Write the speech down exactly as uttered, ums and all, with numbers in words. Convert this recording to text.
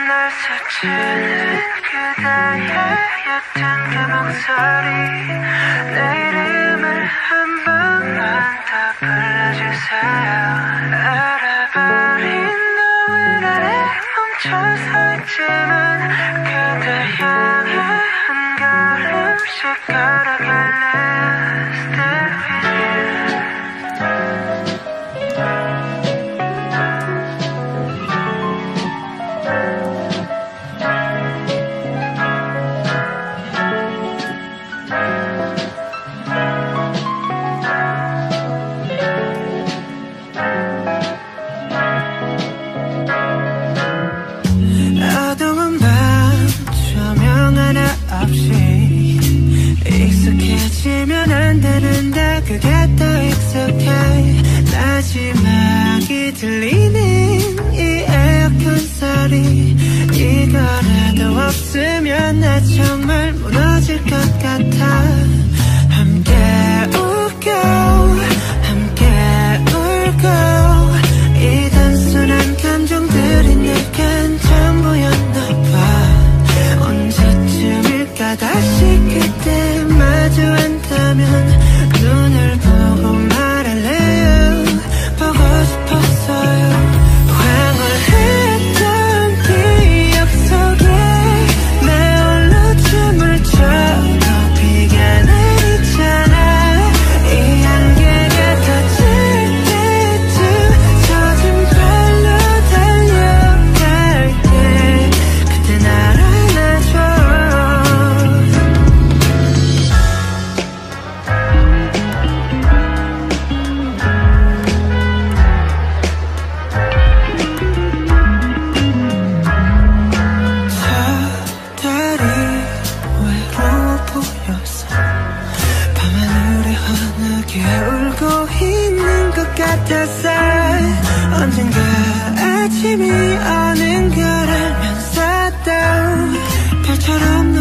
날 스치는 그대의 옅은 그 목소리 내 이름을 한 번만 더 불러주세요. 알아버린 너의 나를 멈춰 서 있지만 그대 향해 한 걸음씩 걸어갈래. Still with you. 어두운 밤 조명 하나 없이 익숙해지면 안 되는데 그게 더 익숙해. 마지막이 들리는 이 에어컨 소리 이거라도 없으면 나 정말 무너질 것 같아. 함께 웃고 함께 울고 이 단순한 감정들이 내겐 전부였나 봐. 언제쯤일까 다시 그때 마주한다면 눈을 보고 말할래요. 보고 싶었어요. 황홀했던 기억 속에 내 홀로 춤을 춰도 비가 내리잖아. 이 안개가 터질 때쯤 젖은 발로 달려갈게. 그때 날 안아줘. 저 달이 외로워 보여서 밤하늘에 환하게 울고 있는 것 같았어. 언젠가 아침이 오는 걸 알면서도 별처럼